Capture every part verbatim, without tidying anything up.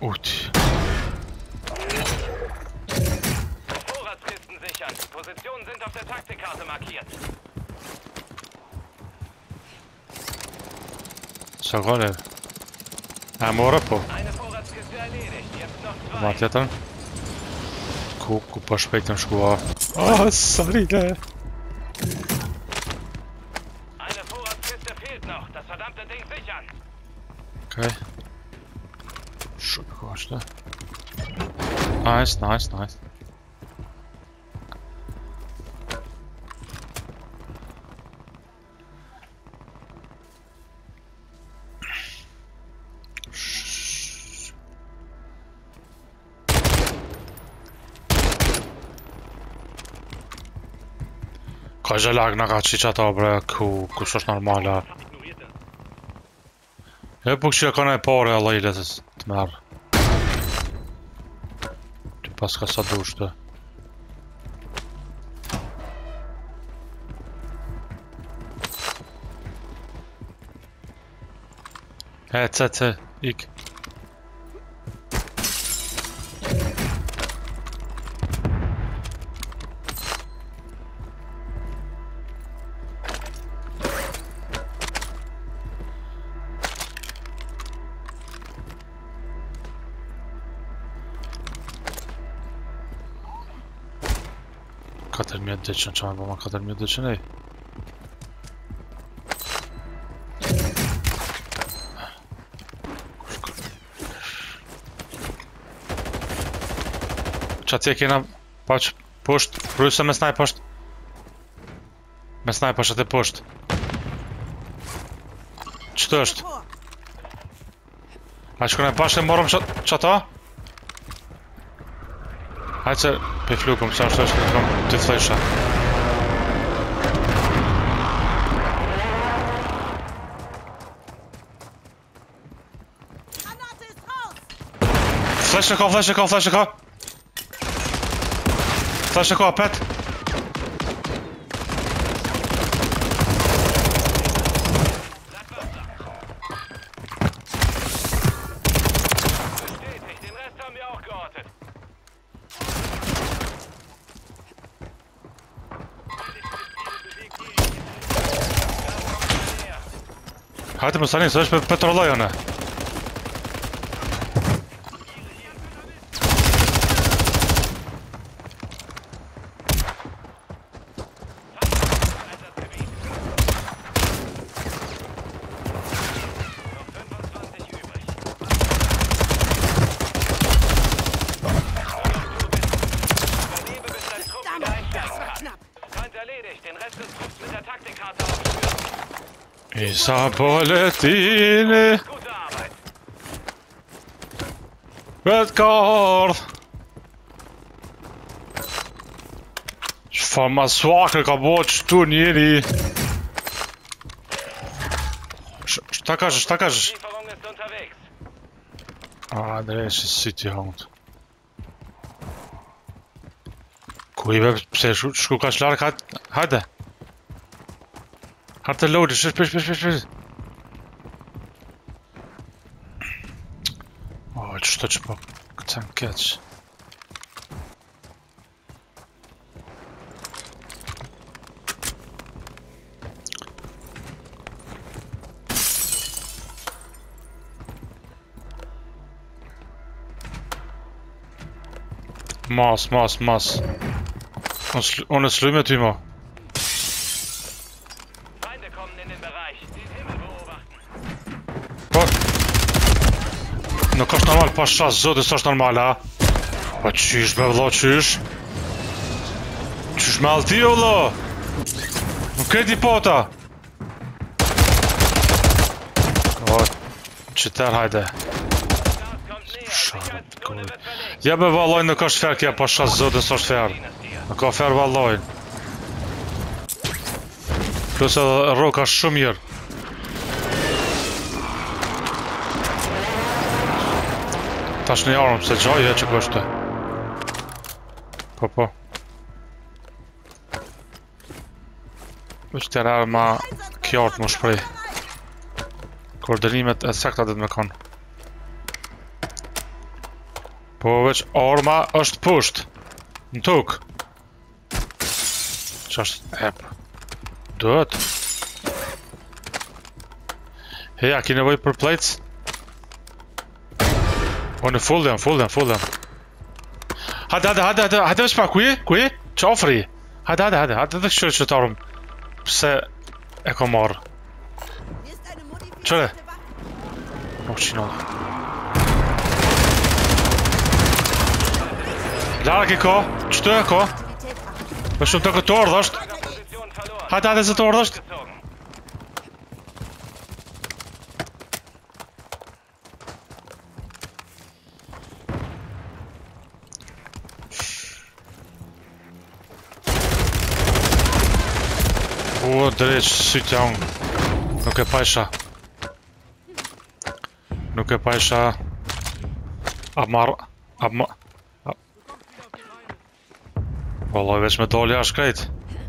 Ut. Vorratskisten sichern. Positionen sind auf der Taktikkarte markiert. Så går det. Här mår på. Eine Vorratskiste erledigt. Jetzt noch zwei. Mate jag den? Koko på spekten ska. Åh, sorry det. Eine Vorratskiste fehlt noch. Das verdammte Ding sichern. Okej. Okay. Szybko det. Nice, nice, nice. Kanske lagna raczej czata bre ku kusosz normala. Ja póki się kanę parę ale ile jest tmar. Tu paska sadusz to. He C C ik. Kadar medyczny, trzeba było ma kadar medyczny. Czat jakie na... Patrz, pusht, rusza me snajpasht. Me snajpasht atë pusht. Ç'to është? A shkon e bashkë morëm çata? Hajde pe flugum sa është është kam të flesha. Flesha ka, flesha ka, flesha ka. Flesha ka, pet. Den Rest haben wir auch geortet. Hajde më stani, së është për petroloj anë. Isa bolletini. Vedkard. Fan ma svaka ka bo qëtu njeri. Šta kažeš, šta kažeš? A, dreši si ti hond. Kujve, pse shku ka shlark, hajde. Hard te loaden, shit, shit, shit, shit. Oh, что ж по танкетс. Mas, mas, mas. On är slut med Timo. Nuk është normal pa shas, zotë s'është normal, ha? Pa qysh, be vlo, qysh? Qysh me alti, o vlo? Nuk kreti pota! O, qyter, hajde. Ja be valoj, nuk është fer kja pa shas, zotë s'është fer. Nuk ka fer valoj. Plus edhe roka shumë mirë. Tash në jarëm se gjaj e që kështë. Po, po. Vështë të rarë ma kjartë më shprej. Koordinimet e sakta dhe të me kanë. Po veç arma është pusht. Në tuk. Qa është ep? Duhet. Heja, ki nevoj për plates? O në full jam, full jam, full jam. Hade, hade, hade, hade, hade veç pa, ku je? Ku je? Qa ofri? Hade, hade, hade, hade dhe këshyre që të arëm. Pse e ko marrë. Qëre? Nuk qinonë. Lara ki ko, qëtë e ko? Me shumë të këtë orë dhështë. Hajde, hajde zë të orë dhështë. O, dreq, sytë janë. Nuk e pajsha. Nuk e pajsha. A marë, a marë. Vallaj, veç me doli ashtë krejt.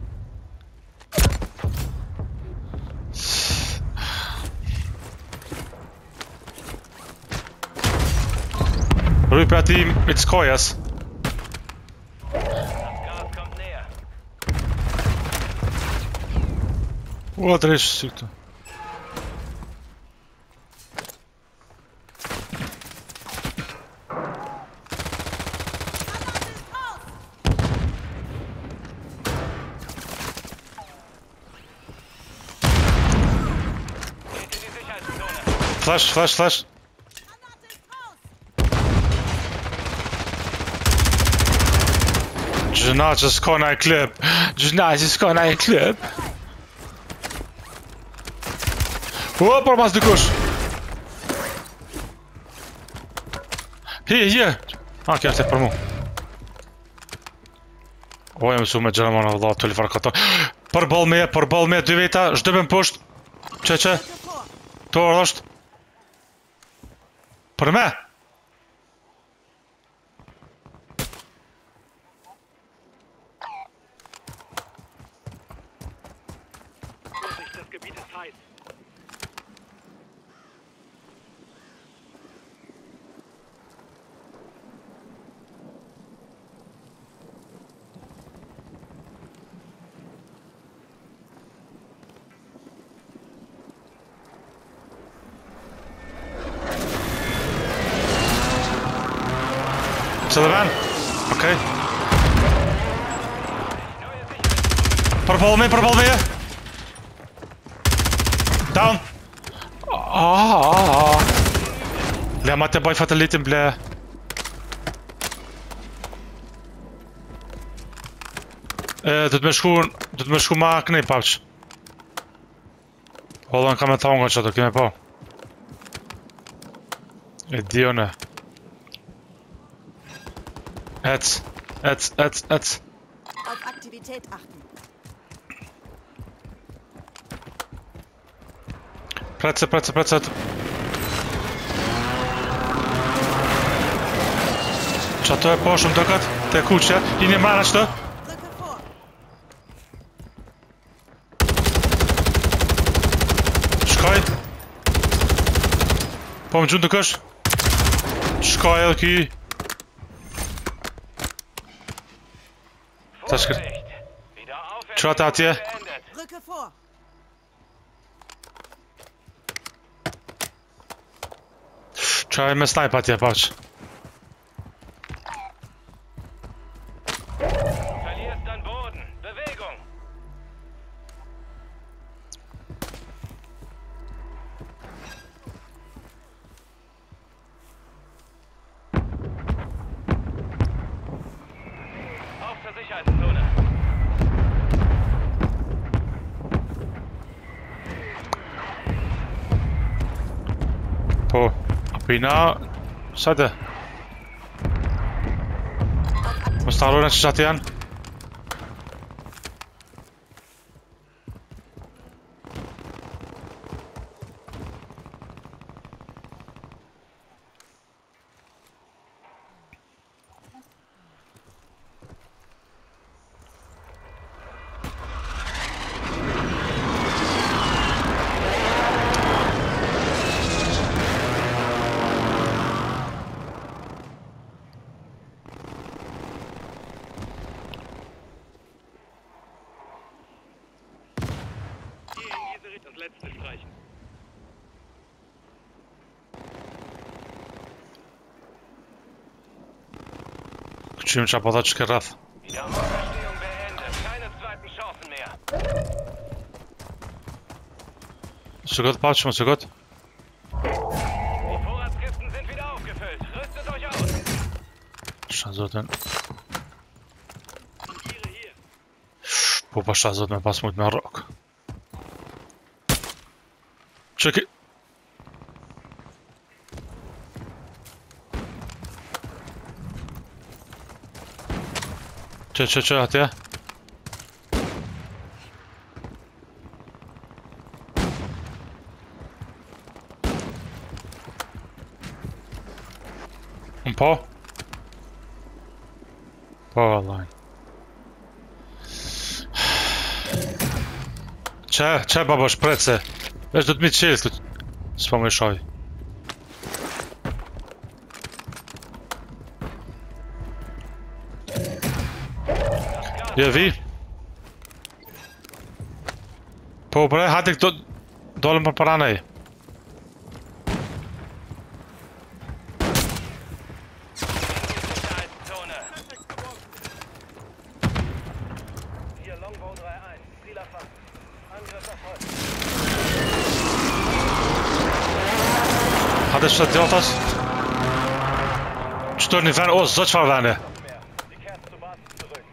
Rruj për ati i të skojas. O, dresh si këtu. Flash, flash, flash. Gjëna që s'ka na e klip. Gjëna që s'ka na e klip. O, për mas dikush. Hi, hi. A, kja është e për mu. O, jam su me gjëna më në vëllat të li farë këto. Për bol me, për bol me, dy veta, shdëbën pusht. Që, që? To orë është. Për me? To the van. Okay. Përbol me, përbol me. Down. Ah, ah, ah. Le ma të baj fatalitin ble. E, du të me shku, du të me shku ma kënej papq. Hollën ka me thonë nga që të kime po. E dione. Ets, ets, ets, ets. Auf Aktivität achten. Prece, prece, prece. Qa të e po shumë të këtë? Te kuqe, i një mara qëtë? Rücke vor. Shkaj. Po më gjundë të kësh. Shkaj edhe ki. Ta shkër. Qa të atje? Rücke vor. Qa e me snipe atje, papq. Verlierst an Boden. Bewegung. Auf zur Sicherheitszone. Po, apina... Sajte. Më starojnë që qatë janë. Czym trzeba podać kierat? Wiederverstehung beendet. Keine zweiten Chancen mehr. Ist gut, patrz, ist gut. Die Vorratskisten sind wieder aufgefüllt. Rüstet euch aus. Schon so ten. Popatrz, że ten pas mój na rok. Czekaj. Cze, cze, cze, a ty? Un po'? Powerline. Cze, cze, babo, szprece. Wiesz, do mieć jest, spomyszoj. Jewi? Pobre, hatek do... dole ma paranej. Sicherheitszone. Hier Longbow drei eins. Ziel erfasst. Angriff erfolgt. Hadden ze dat als? Stoor niet van ons, dat van wennen. Mehr. Sie kehrt zur Basis zurück.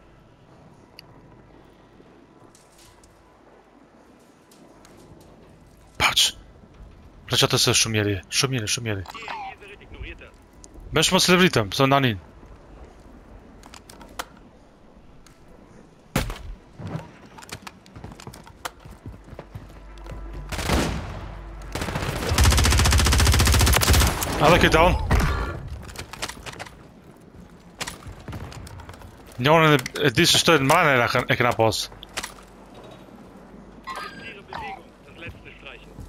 Patrz. Dlaczego to szumieli? Szumieli, szumieli. Weź mu z lewritem, są na nim. Ale get down. Nie on diese steuern meine ich nach aus. Ihre Bewegung. Das letzte Streichen.